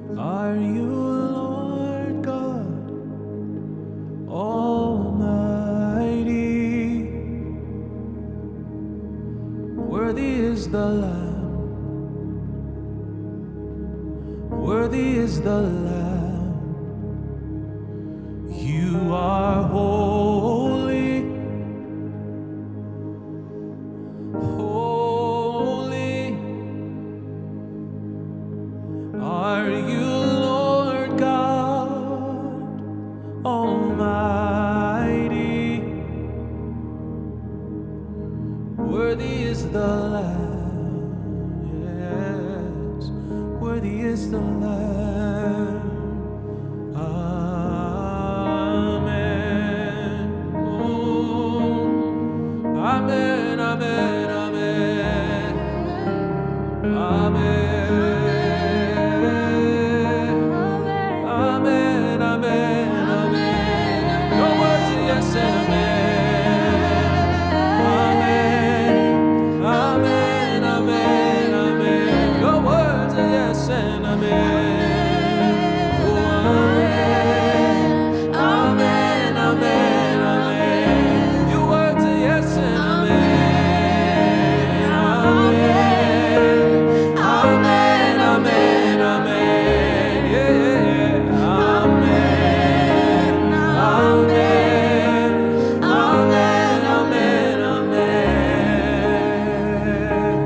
Are you Lord God Almighty? Worthy is the Lamb, worthy is the Lamb. You are holy, holy. Are you Lord God Almighty? Worthy is the Lamb, yes, worthy is the Lamb. Amen. Oh, amen, amen, amen, amen. Amen, amen, amen. Your words are yes and amen. Amen, amen, amen, amen. Your words are yes and amen. Oh, amen. Amen, amen, amen. Your words are yes and amen. Amen. Amen, amen, amen. Yeah, yeah, yeah. Amen. Amen. Amen, amen, amen.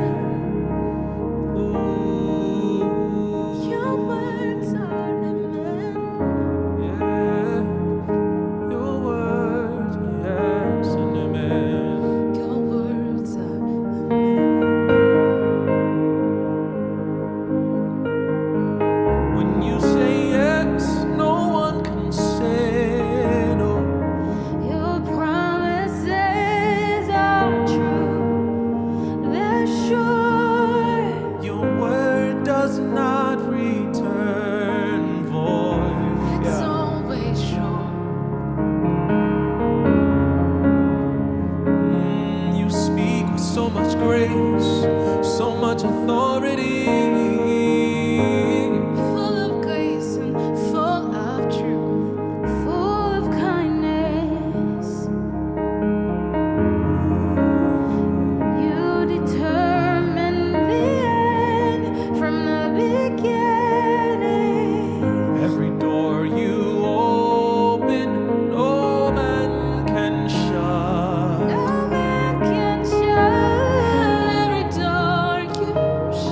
Ooh. Your words are amen. Yeah. Your words are yes and amen. Your words are When you say yes, no one can say no. Your promises are true. They're sure. Your word does not return void. It's Yeah. always sure. You speak with so much grace, so much authority. Full of grace and full of truth. Full of kindness. You determine the end from the beginning. Every door you open, no man can shut. No man can shut every door you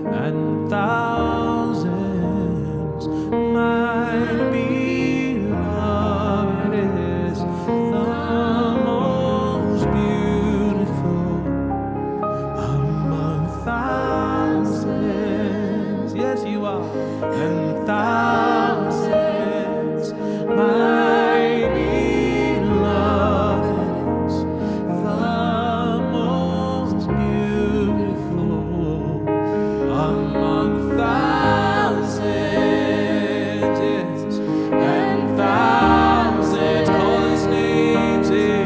and thousands. My beloved is the most beautiful among thousands. Yes, you are. And thousands. My beloved is the most beautiful among thousands. Yes. And thousands. Call his name. Say,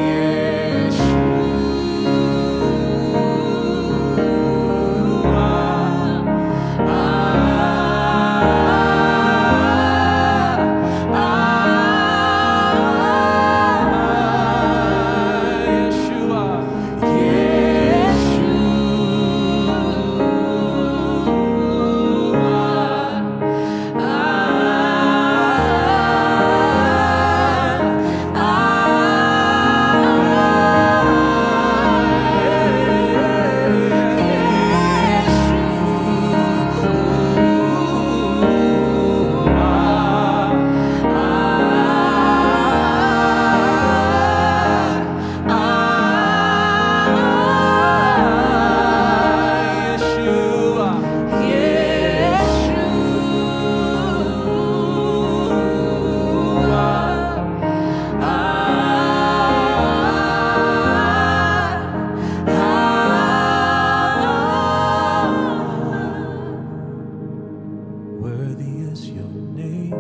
worthy is your name,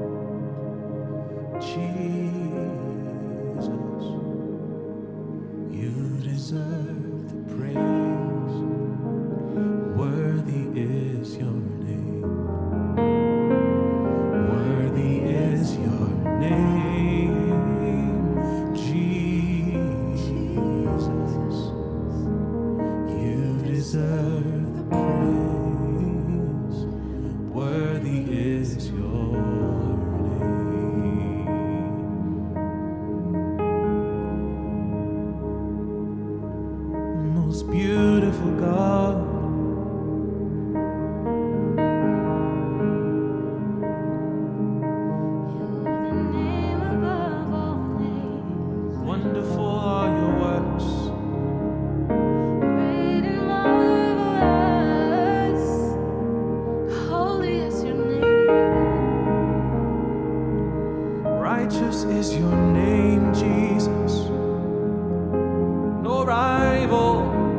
Jesus. You deserve the praise. Worthy is your name. Worthy is your name, Jesus. You deserve the praise. Worthy is your name. Most beautiful God, You're the name above all names. wonderful are your works. Great and marvelous. Holy is your name. Righteous is your name, Jesus. No rival,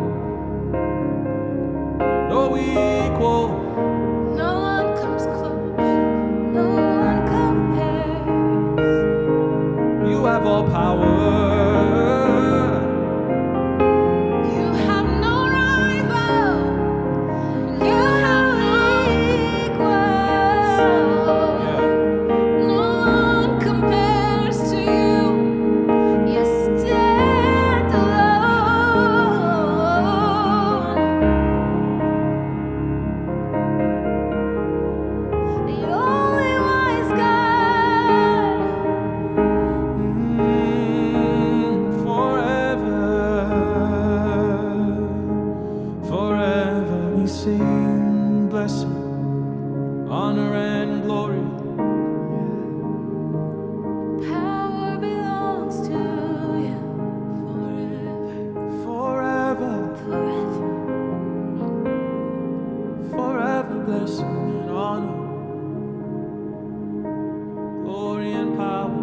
no equal. No one comes close. No one compares. You have all power. You have no rival. You have no equal. Yeah. No one compares to you. You stand alone. The only wise God. Forever, forever we sing blessing, honor and glory. Power belongs to you forever, Forever, forever. forever blessing and honor, glory and power.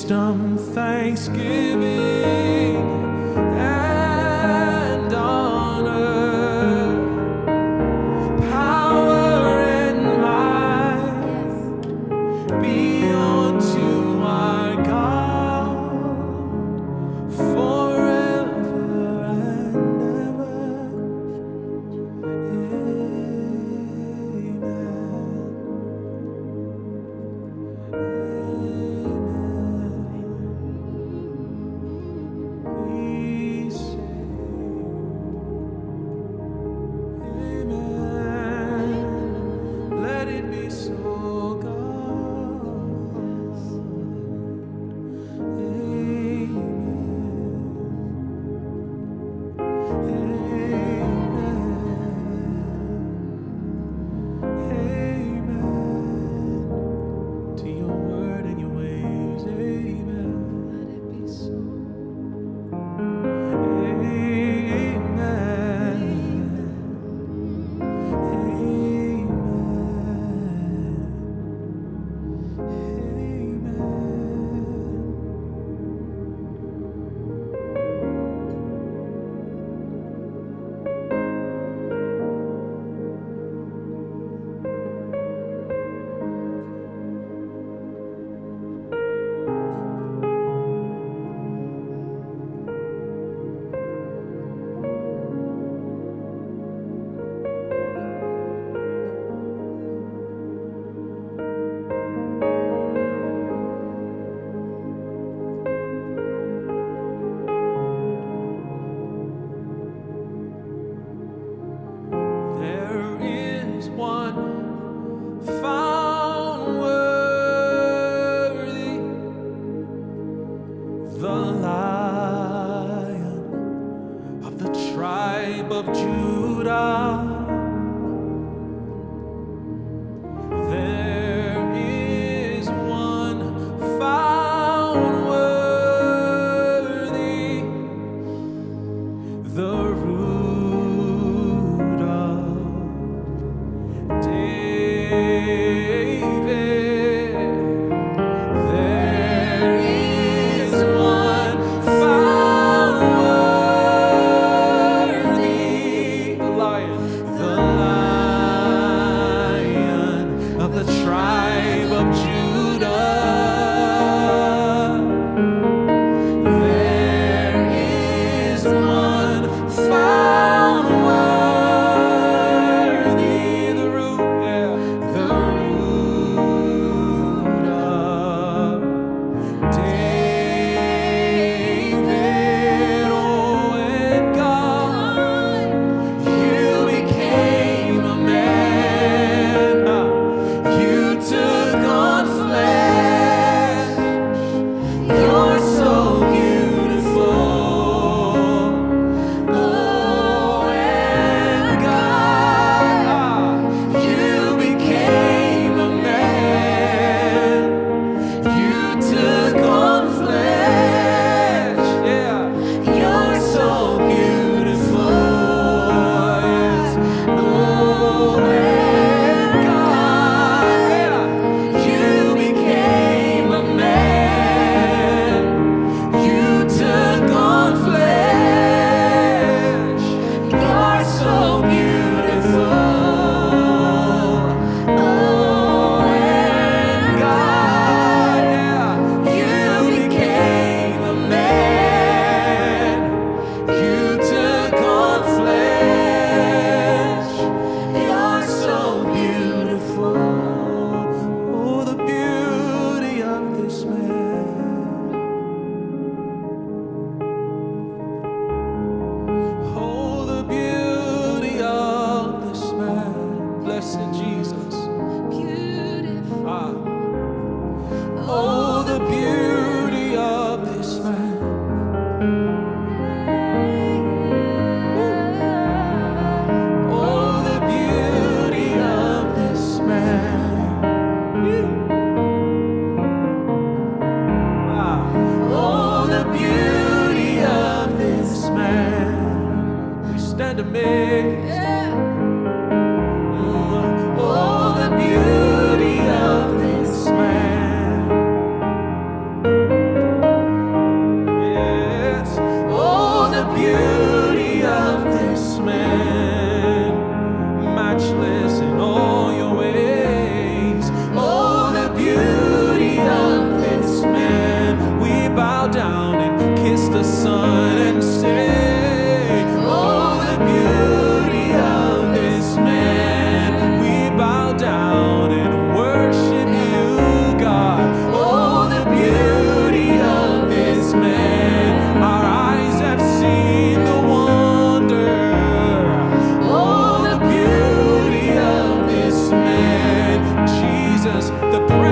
wisdom, thanksgiving, and honor, power and might be unto our God forever and ever. We say, amen. Let it be so, God. Amen. Amen. To your word and your ways. Amen. Let it be so. Amen. Amen. There is one found worthy, the Lion of the tribe of Judah. There is one found worthy, the root of David. There is one found worthy, the Lion of the tribe of Judah. There is one found worthy, the root, yeah, the root of David. Oh, and God, you became a man. You took on Jesus, the Prince